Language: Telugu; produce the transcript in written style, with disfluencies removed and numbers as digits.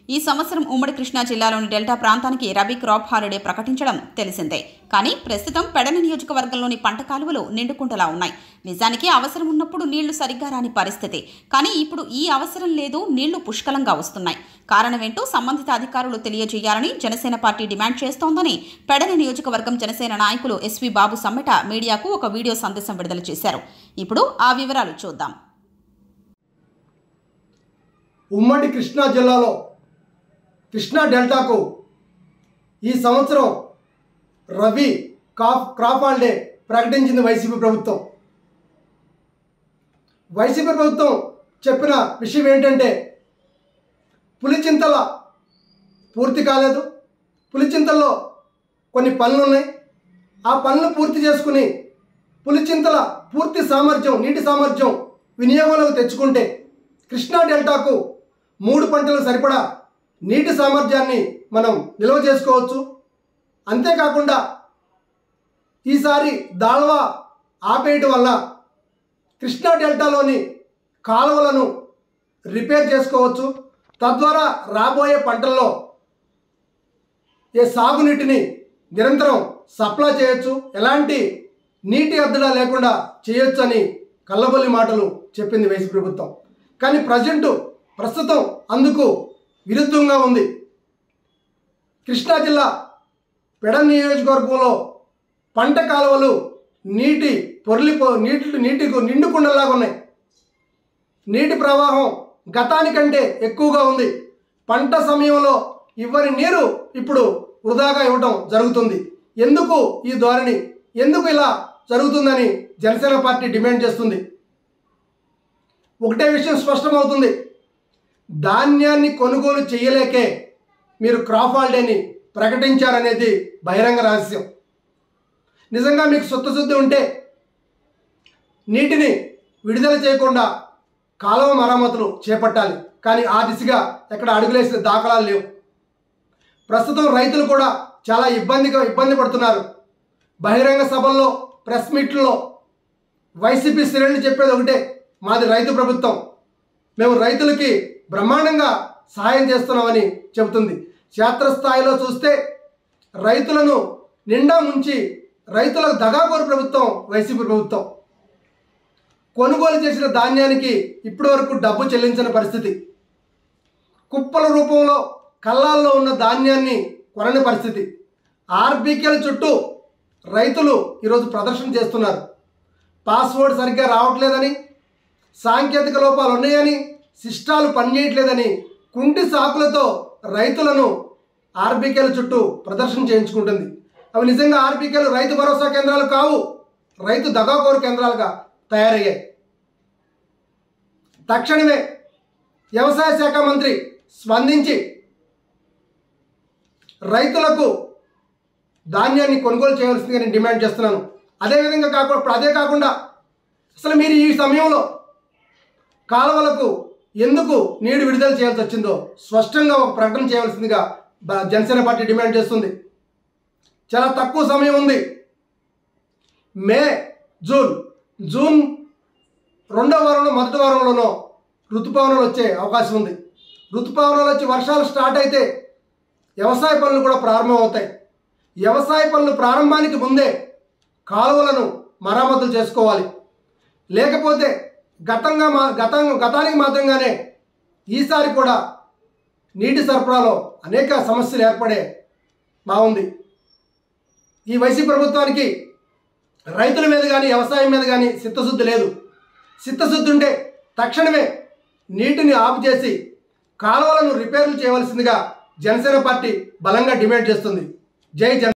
ఈ సంవత్సరం ఉమ్మడి కృష్ణా జిల్లాలోని డెల్టా ప్రాంతానికి రబీ క్రాప్ హాలిడే ప్రకటించడం తెలిసిందే. కానీ ప్రస్తుతం పెడన నియోజకవర్గంలోని పంట కాలువలు నిండుకుంటలా ఉన్నాయి. నిజానికి అవసరం ఉన్నప్పుడు నీళ్లు సరిగ్గా రాని పరిస్థితి. కానీ ఇప్పుడు ఈ అవసరం లేదు, నీళ్లు పుష్కలంగా వస్తున్నాయి. కారణమేంటో సంబంధిత అధికారులు తెలియజేయాలని జనసేన పార్టీ డిమాండ్ చేస్తోందని పెడన నియోజకవర్గం జనసేన నాయకులు ఎస్వి బాబు సమ్మెట మీడియాకు ఒక వీడియో సందేశం విడుదల చేశారు. ఇప్పుడు ఆ వివరాలు చూద్దాం. ఉమ్మడి కృష్ణా జిల్లాలో కృష్ణా డెల్టాకు ఈ సంవత్సరం రబీ క్రాప్ హాలిడే ప్రకటించింది వైసీపీ ప్రభుత్వం. వైసీపీ ప్రభుత్వం చెప్పిన విషయం ఏంటంటే, పులిచింతల పూర్తి కాలేదు, పులిచింతల్లో కొన్ని పనులు ఉన్నాయి, ఆ పనులు పూర్తి చేసుకుని పులిచింతల పూర్తి సామర్థ్యం, నీటి సామర్థ్యం వినియోగంలోకి తెచ్చుకుంటే కృష్ణా డెల్టాకు 3 పంటలకు సరిపడా నీటి సామర్థ్యాన్ని మనం నిల్వ చేసుకోవచ్చు. అంతేకాకుండా ఈసారి దాళ్వా ఆపేయటం వల్ల కృష్ణా డెల్టాలోని కాలువలను రిపేర్ చేసుకోవచ్చు. తద్వారా రాబోయే పంటల్లో సాగునీటిని నిరంతరం సప్లై చేయొచ్చు, ఎలాంటి నీటి అద్దడా లేకుండా చేయొచ్చు అని కల్లబొల్లి మాటలు చెప్పింది వైసీపీ ప్రభుత్వం. కానీ ప్రస్తుతం అందుకు విరుద్ధంగా ఉంది. కృష్ణా జిల్లా పెడన నియోజకవర్గంలో పంట కాలువలు నీటికి నిండుకుండలాగా ఉన్నాయి. నీటి ప్రవాహం గతానికంటే ఎక్కువగా ఉంది. పంట సమయంలో ఇవ్వని నీరు ఇప్పుడు వృధాగా ఇవ్వడం జరుగుతుంది. ఎందుకు ఈ ధోరణి, ఎందుకు ఇలా జరుగుతుందని జనసేన పార్టీ డిమాండ్ చేస్తుంది. ఒకటే విషయం స్పష్టమవుతుంది, ధాన్యాన్ని కొనుగోలు చేయలేకే మీరు క్రాప్ హాలిడేని ప్రకటించారనేది బహిరంగ రహస్యం. నిజంగా మీకు చిత్తశుద్ధి ఉంటే నీటిని విడుదల చేయకుండా కాలువ మరమ్మతులు చేపట్టాలి. కానీ ఆ దిశగా ఎక్కడ అడుగులేసిన దాఖలాలు లేవు. ప్రస్తుతం రైతులు కూడా చాలా ఇబ్బంది పడుతున్నారు. బహిరంగ సభల్లో, ప్రెస్ మీట్లలో వైసీపీ శ్రేణులు చెప్పేది ఒకటే, మాది రైతు ప్రభుత్వం, మేము రైతులకి బ్రహ్మాండంగా సహాయం చేస్తున్నామని చెబుతుంది. క్షేత్రస్థాయిలో చూస్తే రైతులను నిండా ముంచి రైతులకు దగాకోరు ప్రభుత్వం వైసీపీ ప్రభుత్వం. కొనుగోలు చేసిన ధాన్యానికి ఇప్పటి వరకు డబ్బు చెల్లించని పరిస్థితి. కుప్పల రూపంలో కళ్ళాల్లో ఉన్న ధాన్యాన్ని కొనని పరిస్థితి. ఆర్బీకేల చుట్టూ రైతులు ఈరోజు ప్రదర్శన చేస్తున్నారు. పాస్వర్డ్ సరిగ్గా రావట్లేదని, సాంకేతిక లోపాలు ఉన్నాయని, సిస్టాలు పనిచేయట్లేదని కుంటి సాకులతో రైతులను ఆర్బీకేల చుట్టూ ప్రదర్శన చేయించుకుంటుంది. అవి నిజంగా ఆర్బీకేలు రైతు భరోసా కేంద్రాలు కావు, రైతు దగాకోరు కేంద్రాలుగా తయారయ్యాయి. తక్షణమే వ్యవసాయ శాఖ మంత్రి స్పందించి రైతులకు ధాన్యాన్ని కొనుగోలు చేయవలసిందిగా నేను డిమాండ్ చేస్తున్నాను. అదే కాకుండా అసలు మీరు ఈ సమయంలో కాలువలకు ఎందుకు నీరు విడుదల చేయాల్సి వచ్చిందో స్పష్టంగా ఒక ప్రకటన చేయవలసిందిగా జనసేన పార్టీ డిమాండ్ చేస్తుంది. చాలా తక్కువ సమయం ఉంది. మే, జూన్ 2వ వారంలో, 1వ వారంలోనో ఋతుపవనాలు వచ్చే అవకాశం ఉంది. ఋతుపవనాలు వచ్చి వర్షాలు స్టార్ట్ అయితే వ్యవసాయ పనులు కూడా ప్రారంభమవుతాయి. వ్యవసాయ పనులు ప్రారంభానికి ముందే కాలువలను మరమ్మతులు చేసుకోవాలి. లేకపోతే గతానికి మాత్రంగానే ఈసారి కూడా నీటి సరఫరాలో అనేక సమస్యలు ఏర్పడే బాగుంది. ఈ వైసీపీ ప్రభుత్వానికి రైతుల మీద కానీ వ్యవసాయం మీద కానీ చిత్తశుద్ధి లేదు. చిత్తశుద్ధి ఉంటే తక్షణమే నీటిని ఆపు చేసి కాలువలను రిపేర్లు చేయవలసిందిగా జనసేన పార్టీ బలంగా డిమాండ్ చేస్తుంది. జై జన.